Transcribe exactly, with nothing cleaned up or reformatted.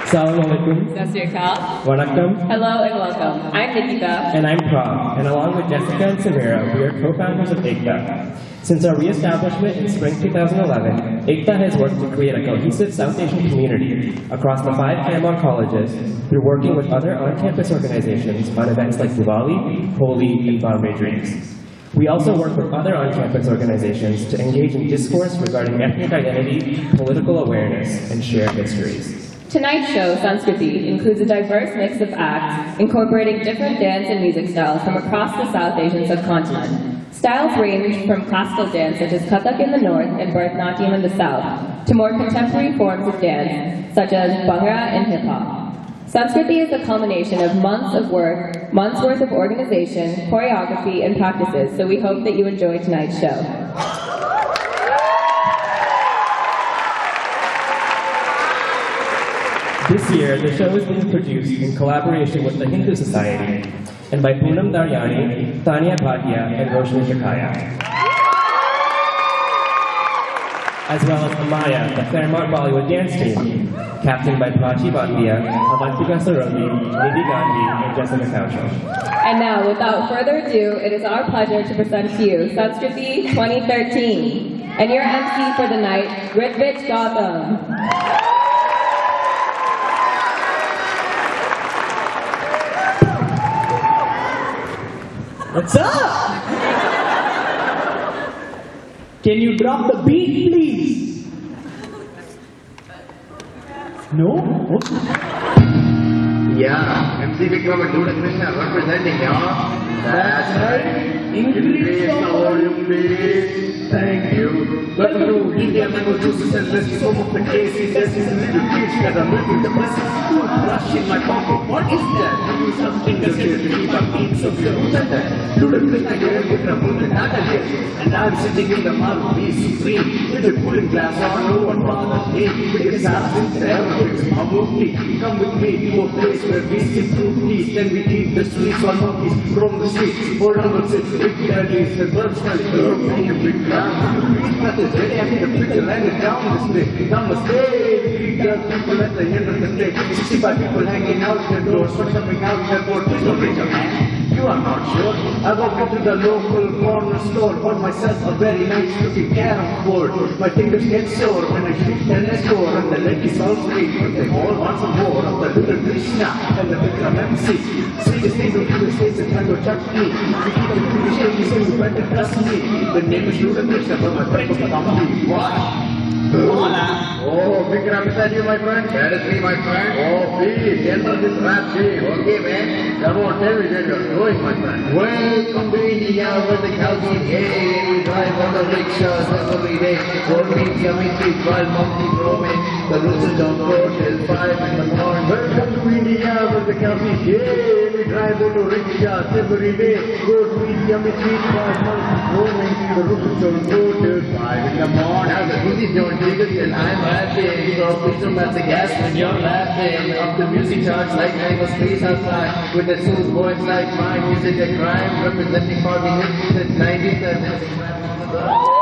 Assalamualaikum. Sat Sri Akal. Vanakkam. Hello and welcome. I'm Nikita. And I'm Prav, and along with Jessica and Samira, we are co-founders of Ekta. Since our re-establishment in spring two thousand eleven, Ekta has worked to create a cohesive South Asian community across the five Claremont colleges through working with other on-campus organizations on events like Diwali, Holi, and Bombay Dreams. We also work with other on-campus organizations to engage in discourse regarding ethnic identity, political awareness, and shared histories. Tonight's show, Sanskriti, includes a diverse mix of acts incorporating different dance and music styles from across the South Asian subcontinent. Styles range from classical dance such as Kathak in the north and Bharatanatyam in the south, to more contemporary forms of dance such as Bhangra and hip-hop. Sanskriti is a culmination of months of work, months worth of organization, choreography, and practices, so we hope that you enjoy tonight's show. This year, the show is being produced in collaboration with the Hindu Society and by Poonam Daryani, Tanya Bhatia, and Roshni Shakaya, as well as Amaya, the Claremont Bollywood dance team, captained by Prachi Bhatia, Avantika Sarodi, Nidhi Gandhi, and Jessica Couchel. And now, without further ado, it is our pleasure to present to you Sanskriti twenty thirteen, and your M C for the night, Ritvich Gautam. What's up? Can you drop the beat, please? No? Okay. Yeah, M C Vikram and Duda Krishna representing, y'all. That's right. Increase the volume, please. Thank you. Welcome to India Mango Juices and Let's Some of the cases. This is a little kids that are making the blessings. Rush in my pocket. What is that? Do something that's here to keep up beats of your Duda Krishna here with Ramon and Nata here. And I'm sitting in the Maru B Supreme with a cooling glass on. No one bothers me. Because I'm in there. It's Mamuki. Come with me to a place where we sit through peace. Then we eat the sweets on monkeys from the streets. Hold on, what's it? Big daddies, the birds like the road, and a big ground. Nothing's ready, I need a picture, land it down this day. Namaste, we got people at the end of the day. sixty-five people hanging out their doors, for something out their door. Please don't raise your hand. You are not sure. I walk into the local corner store, bought myself a very nice looking carom board. My fingers get sore when I shoot tennis score, and the ladies all scream, but they all want some more of the little Krishna and the Vikram M C. Sweetest thing to do is taste the tango chutney. We keep the pretty shaky, so you better trust me. The name is Duda Krishna, but my friend is Kampi. What? Oh, Vikram, is that you, my friend? That is me, my friend. Oh, please, enter this rap game. Okay, man. Come on, tell me where you're going, my friend. Welcome to India, where the cows eat hay. We drive on the rickshaws every day. Old meat, yummy treats, while monkeys roaming. The roosters don't crow till five in the morning. Welcome to India, where the cows eat hay. We drive on the rickshaws every day. Old meat, yummy treats, while monkeys roaming. The roosters don't crow till five in the morning. Now the goodies don't dig it till I'm laughing. So please don't let the gas when you're laughing. Up the music charts like Mango Space outside. With the smooth voice like mine, music a crime. Representing for the hits since nineteen seventy.